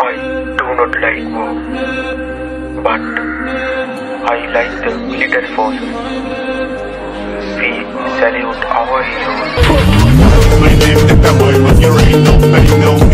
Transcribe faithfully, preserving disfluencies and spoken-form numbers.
I do not like war, but I like the military forces. We salute our heroes.